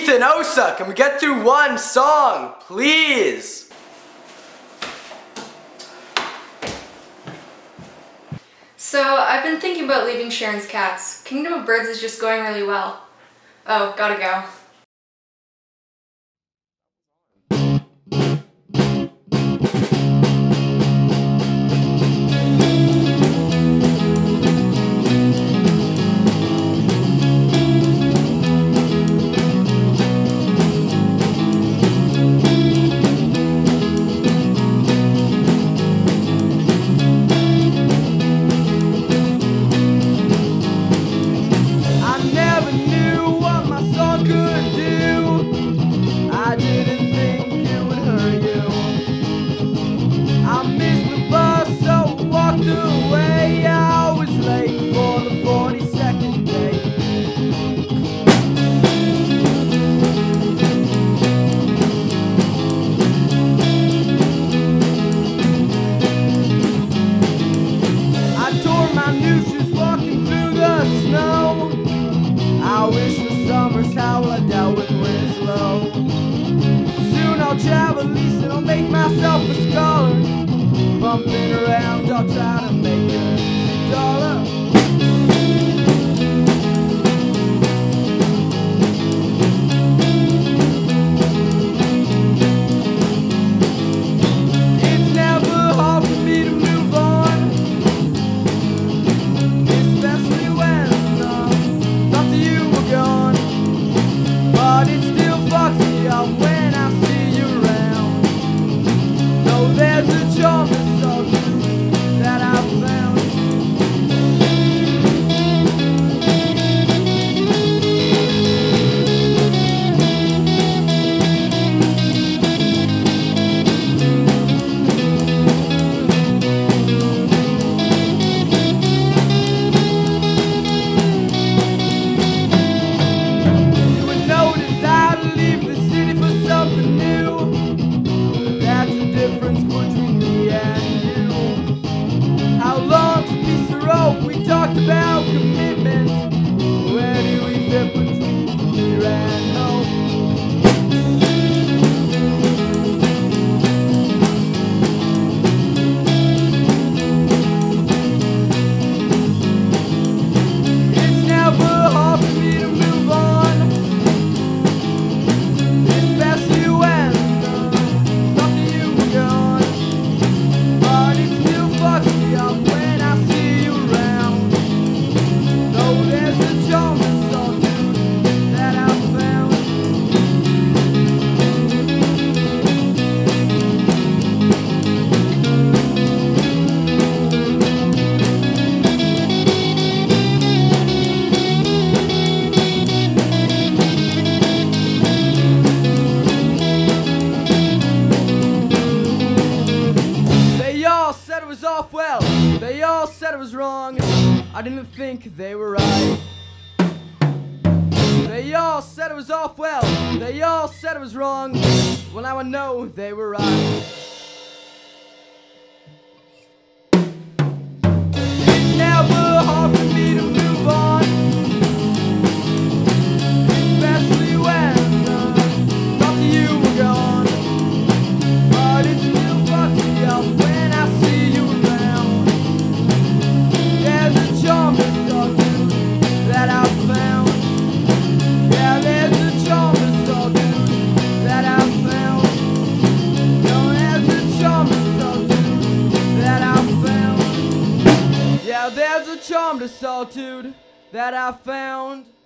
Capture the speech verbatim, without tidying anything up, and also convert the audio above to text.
Ethan, Osa, can we get through one song, please? So, I've been thinking about leaving Sharon's cats. Kingdom of Birds is just going really well. Oh, gotta go. Travel east and I'll make myself a scholar. Bumping around, I'll try to make a dollar. It's never hard for me to move on, especially when uh, thoughts of you were gone. But it still fucks me up when I see there's a charm that's so good that I found. You would notice I'd leave the city for something new. That's the difference between me and you. How long's a piece of rope? We talked about commitment. Where do we fit between fear and hope? It's never hard for me to move on, especially when when I see you around. Though there's a charm that's so good that I found. They all said it was off well. They all said it was wrong. I didn't think they were right. They all said it was off well. They all said it was wrong. Well, now I know they were right. It's never hard for me to move on, especially when uh, thoughts of you were gone. But it still fucks me up when I see you around. There's a charm that's so good that I found. Yeah, there's a charm that's so good that I found. No, there's a charm that's so good that I found. Yeah, there's a charm to solitude that I found.